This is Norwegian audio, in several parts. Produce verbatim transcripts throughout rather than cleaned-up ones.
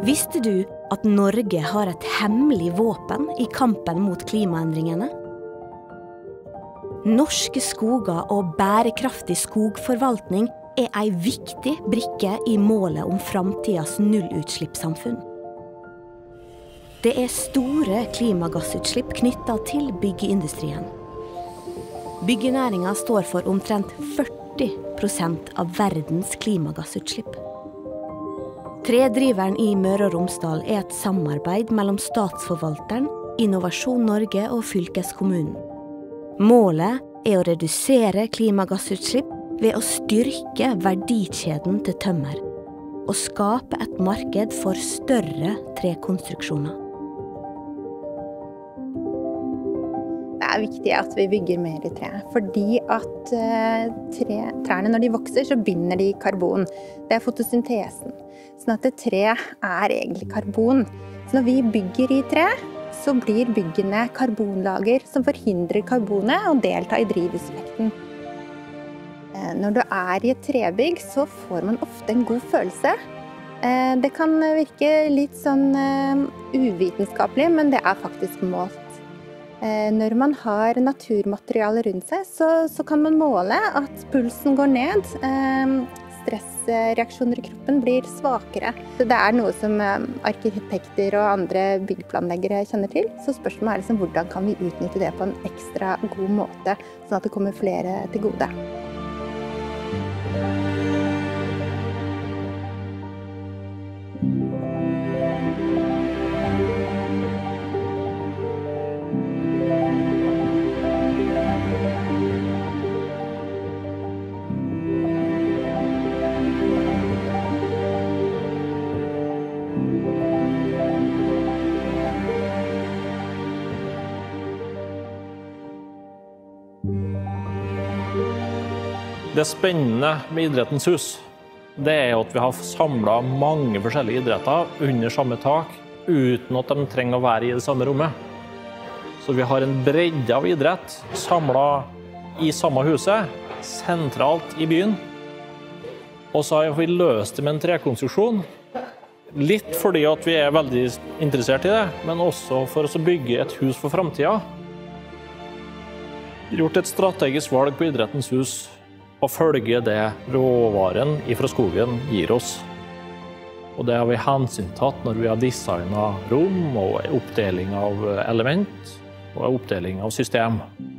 Visste du at Norge har et hemmelig våpen i kampen mot klimaendringene? Norske skoger og bærekraftig skogforvaltning er en viktig brikke i målet om framtidens nullutslippssamfunn. Det er store klimagassutslipp knyttet til byggeindustrien. Byggenæringen står for omtrent førti prosent av verdens klimagassutslipp. Tredriveren i Møre og Romsdal er et samarbeid mellom Statsforvalteren, Innovasjon Norge og fylkeskommunen. Målet er å redusere klimagassutslipp ved å styrke verdikjeden til tømmer og skape et marked for større trekonstruksjoner. Det er viktig at vi bygger mer i tre, fordi at tre, trærne når de vokser så binder de karbon. Det er fotosyntesen. Sånn at tre er egentlig karbon. Så når vi bygger i tre, så blir byggene karbonlager som forhindrer karbonet å delta i drivhuseffekten. Når du er i et trebygg, så får man ofte en god følelse. Det kan virke litt sånn uvitenskapelig, men det er faktisk målt. Når man har naturmateriale rundt seg, så, så kan man måle at pulsen går ned. Stressreaksjoner i kroppen blir svakere. Så det er noe som arkitekter og andre byggplanleggere kjenner til. Så spørsmålet er liksom, hvordan kan vi utnytte det på en ekstra god måte, sånn at det kommer flere til gode. Det spennende med Idrettens hus, det er at vi har samlet mange forskjellige idretter under samme tak, uten at de trenger å være i det samme rommet. Så vi har en bredde av idrett samlet i samme huset, sentralt i byen. Og så har vi løst det med en trekonstruksjon, litt fordi at vi er veldig interessert i det, men også for å bygge et hus for fremtiden. Vi har gjort et strategisk valg på Idrettens hus, og følge det råvaren fra skogen gir oss. Og det har vi hensyntatt når vi har designet rom og oppdeling av element og oppdeling av system.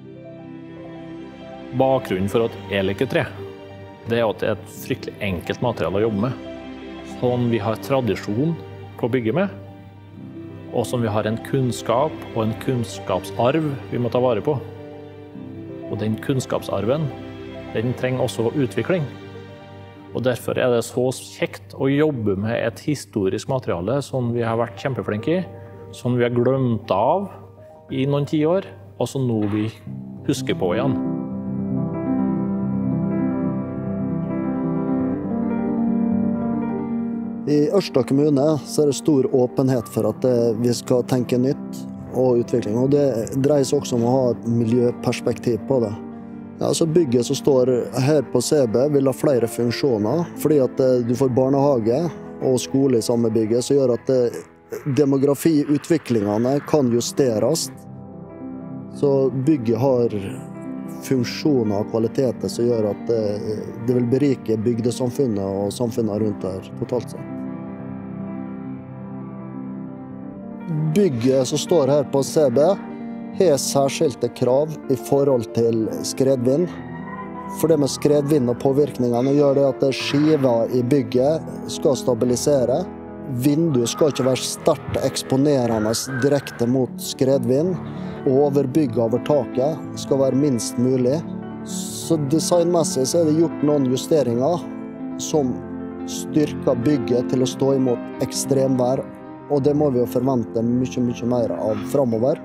Bakgrunnen for at jeg liker tre, det er at det er et fryktelig enkelt materiale å jobbe med. Som vi har tradisjon på å bygge med, og som vi har en kunnskap og en kunnskapsarv vi må ta vare på. Og den kunnskapsarven, den trenger også utvikling. Og derfor er det så kjekt å jobbe med et historisk materiale som vi har vært kjempeflinke i, som vi har glemt av i noen tiår, og som nå vi husker på igjen. I Ørsta kommune så er det stor åpenhet for at vi skal tenke nytt og utvikling, og det dreier seg også om å ha et miljøperspektiv på det. Ja, så bygget som står her på C B vil ha flere funksjoner, fordi at du får barnehage og skole i samme bygget, som gjør at demografiutviklingene kan justeres. Så bygget har funksjoner og kvaliteter som gjør at det vil berike bygdesamfunnet og samfunnet rundt her totalt sett. Bygget som står her på C B har særskilte krav i forhold til skredvind. For det med skredvind og påvirkningene gjør det at skiva i bygget skal stabilisere. Vinduet skal ikke være sterkt eksponerende direkte mot skredvind. Overbygget over taket skal være minst mulig. Så designmessig så er det gjort noen justeringer som styrker bygget til å stå imot ekstremvær. Og det må vi jo forvente mye, mye mer av fremover.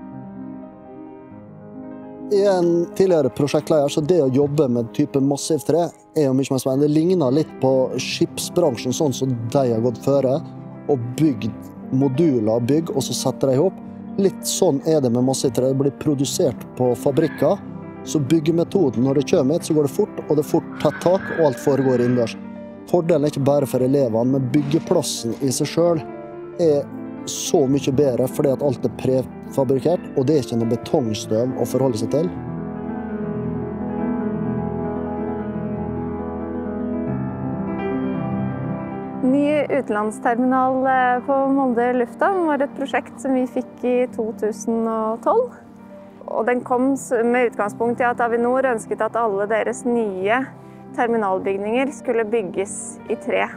I en tidligere prosjektleder, så det å jobbe med type massivtre er jo mye mer spennende. Det ligner litt på skipsbransjen, sånn som de har gått føre, og bygd moduler av bygg, og så setter de ihop. Litt sånn er det med massivtre. Det blir produsert på fabrikker, så byggemetoden, når det kommer hit, så går det fort, og det er fort tett tak, og alt foregår innendørs. Fordelen er ikke bare for elevene, men byggeplassen i seg selv er så mye bedre fordi at alt er prefabrikert, og det er ikke noe betongstøv å forholde seg til. Ny utenlandsterminal på Molde lufthavn var et prosjekt som vi fikk i to tusen og tolv. Og den kom med utgangspunkt i at Avinor ønsket at alle deres nye terminalbygninger skulle bygges i tre.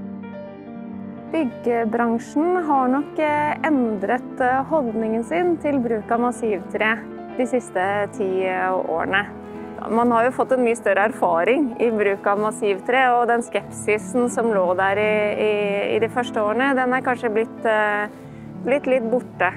Byggebransjen har nok endret holdningen sin til bruk av massivtre de siste ti årene. Man har jo fått en mye større erfaring i bruk av massivtre, og den skepsisen som lå der i, i, i de første årene, den er kanskje blitt, blitt litt borte.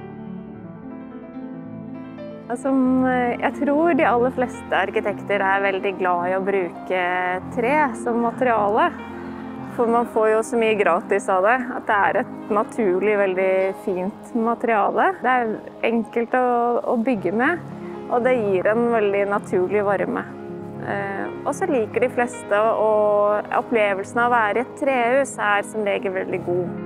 Som jeg tror de aller fleste arkitekter er veldig glad i å bruke tre som materiale. For man får jo så mye gratis av det, at det er et naturlig, veldig fint materiale. Det er enkelt å, å bygge med, og det gir en veldig naturlig varme. Og så liker de fleste, og opplevelsen av å være i et trehus er som regel veldig god.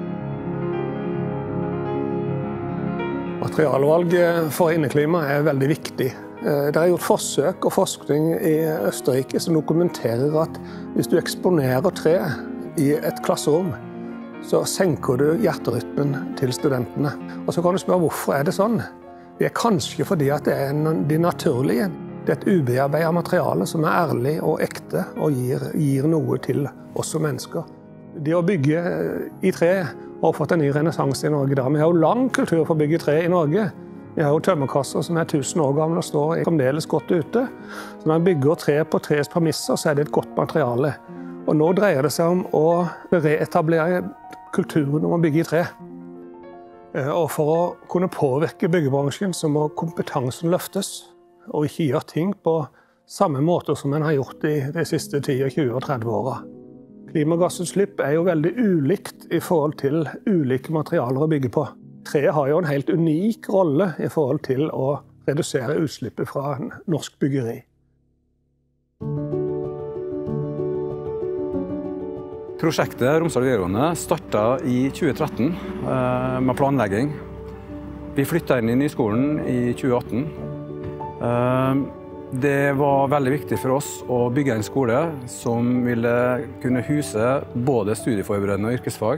Materialvalg for inneklima er veldig viktig. Det er gjort forsøk og forskning i Østerrike som dokumenterer at hvis du eksponerer tre i et klasserom, så senker du hjerterytmen til studentene. Og så kan du spørre hvorfor er det sånn? Det er kanskje fordi at det er de naturlige. Det er et ubearbeidet materiale som er ærlig og ekte og gir, gir noe til oss som mennesker. Det å bygge i tre har fått en ny renessanse i Norge. Vi har jo lang kultur for å bygge tre i Norge. Vi har jo tømmerkasser som er tusen år gamle og står fremdeles godt ute. Så når man bygger tre på tres premisser, så er det et godt materiale. Og nå dreier det seg om å reetablere kulturen om å bygge i tre. Og for å kunne påvirke byggebransjen, så må kompetansen løftes, og ikke gjøre ting på samme måte som man har gjort i de siste ti, tjue og tretti åra. Klimagassutslipp er jo veldig ulikt i forhold til ulike materialer å bygge på. Treet har jo en helt unik rolle i forhold til å redusere utslippet fra norsk byggeri. Prosjektet Romsdal videregående startet i tjue tretten med planlegging. Vi flyttet inn i nyskolen i tjue atten. Det var veldig viktig for oss å bygge en skole som ville kunne huse både studieforberedende og yrkesfag.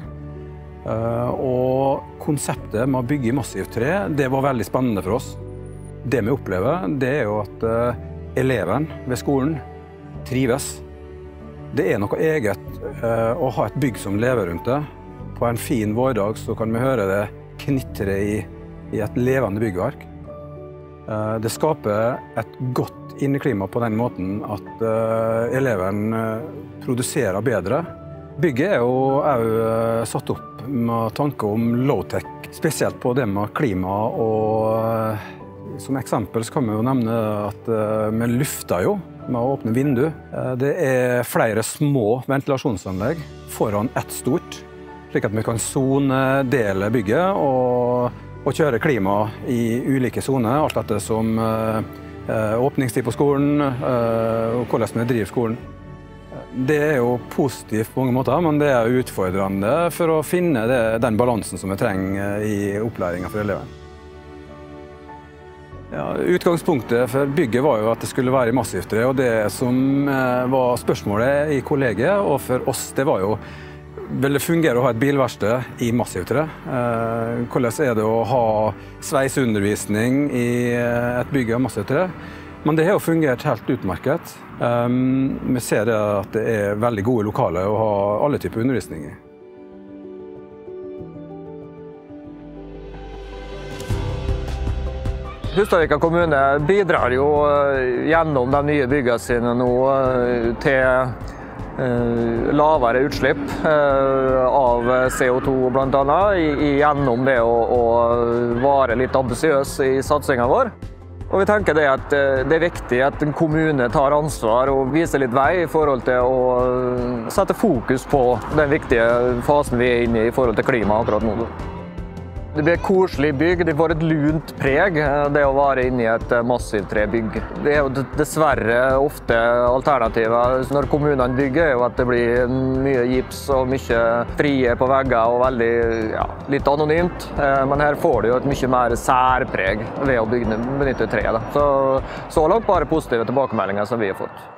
Og konseptet med å bygge i massivt tre, det var veldig spennende for oss. Det vi opplever, det er jo at eleven ved skolen trives. Det er noe eget å ha et bygg som lever rundt det. På en fin vårdag så kan vi høre det knitre i, i et levende byggverk. Det skaper et godt inneklima på den måten at eleven produserer bedre. Bygget er jo også satt opp med tanke om low-tech, spesielt på det med klima. Og som eksempel så kan vi jo nevne at vi lufter jo med å åpne vindu. Det er flere små ventilasjonsanlegg foran ett stort, slik at vi kan zonedele bygget og og kjøre klima i ulike zoner, alt dette som eh, åpningstid på skolen eh, og hvordan vi driver skolen. Det er jo positivt på mange måter, men det er utfordrende for å finne det, den balansen som vi trenger i opplæringen for eleven. Ja, utgangspunktet for bygget var jo at det skulle være i massivt tre, og det som eh, var spørsmålet i kollegiet og for oss, det var jo vil det fungere å ha et bilverksted i massivt tre? Hvordan er det å ha sveiseundervisning i et bygg av massivt tre? Men det har jo fungert helt utmerket. Vi ser at det er veldig gode lokaler å ha alle typer undervisning i. Hustadvika kommune bidrar jo gjennom de nye byggene sine nå til lavere utslipp av C O to blant annet, gjennom det å, å være litt ambisiøs i satsingen vår. Og vi tenker det at det er viktig at en kommune tar ansvar og viser litt vei i forhold til å sette fokus på den viktige fasen vi er inne i i forhold til klima akkurat nå. Det blir et koselig bygg, det får et lunt preg, det å være inne i et massivtrebygg. Det er jo dessverre ofte alternativer når kommunene bygger, er jo at det blir mye gips og mye frie på vegger og veldig, ja, litt anonymt. Men her får du jo et mye mer særpreg ved å bygge, benytte tre. Da. Så, så langt bare positive tilbakemeldinger som vi har fått.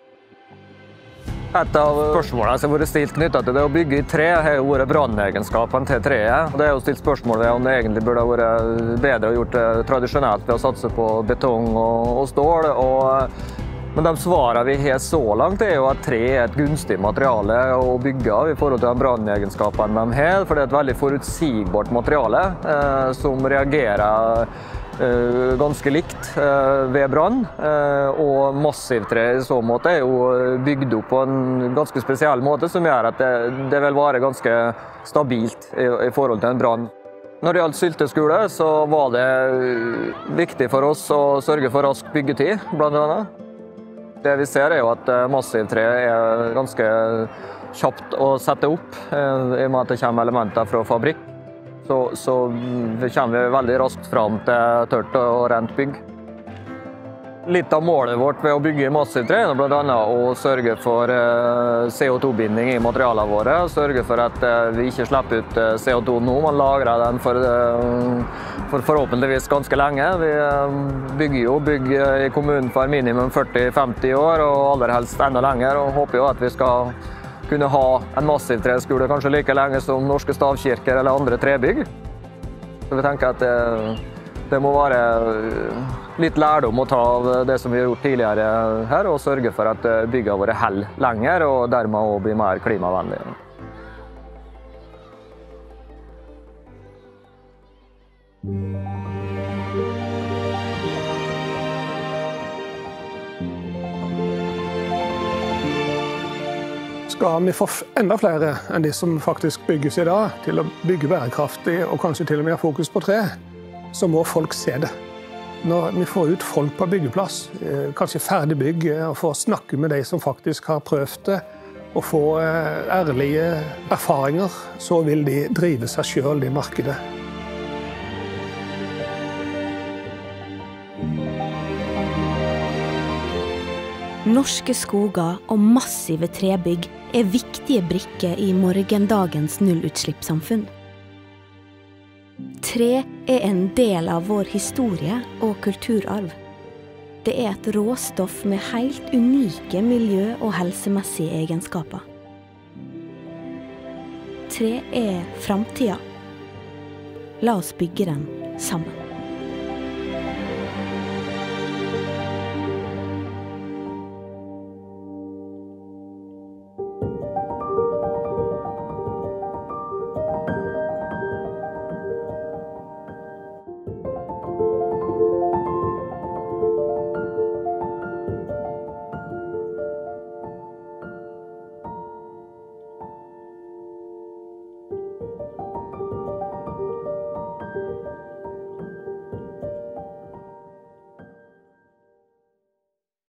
Et av spørsmålene som har vært stilt knyttet til det å bygge i tre har jo vært brannegenskapene til treet. Det er jo stilt spørsmål ved om det egentlig burde ha vært bedre å gjort det tradisjonelt ved å satse på betong og, og stål. Og, men de svarene vi har så langt er jo at tre er et gunstig materiale å bygge av i forhold til de brannegenskapene de har, for det er et veldig forutsigbart materiale eh, som reagerer Uh, ganske likt uh, ved brann, uh, og massivtre i så måte er jo bygd opp på en ganske spesiell måte som gjør at det, det vil være ganske stabilt i, i forhold til en brann. Når det gjaldt sylteskule, så var det viktig for oss å sørge for rask byggetid, blant annet. Det vi ser er jo at massivtre er ganske kjapt å sette opp, uh, i og med at det kommer elementer fra fabrikk. Så, så kommer vi veldig raskt fram til tørt og rent bygg. Litt av målet vårt ved å bygge i massivtre er blant annet å sørge for C O to binding i materialene våre. Sørge for at vi ikke slipper ut C O to nå, man lagrer den for, for forhåpentligvis ganske lenge. Vi bygger jo bygg i kommunen for minimum førti til femti år, og aller helst enda lenger, og håper jo at vi skal kunne ha en massivtreskole kanskje like lenge som norske stavkirker eller andre trebygg. Så vi tenker at det, det må være litt lærdom å ta av det som vi har gjort tidligere her, og sørge for at byggene våre holder lenger, og dermed også blir mer klimavennlige. Skal vi få enda flere enn de som faktisk bygges i dag, til å bygge bærekraftig og kanskje til og med ha fokus på tre, så må folk se det. Når vi får ut folk på byggeplass, kanskje ferdig bygg, og får snakke med de som faktisk har prøvd det, og få ærlige erfaringer, så vil de drive seg selv i markedet. Norske skoger og massive trebygg er viktige brikker i morgendagens nullutslippssamfunn. Tre er en del av vår historie og kulturarv. Det er et råstoff med helt unike miljø- og helsemessige egenskaper. Tre er framtiden. La oss bygge den sammen.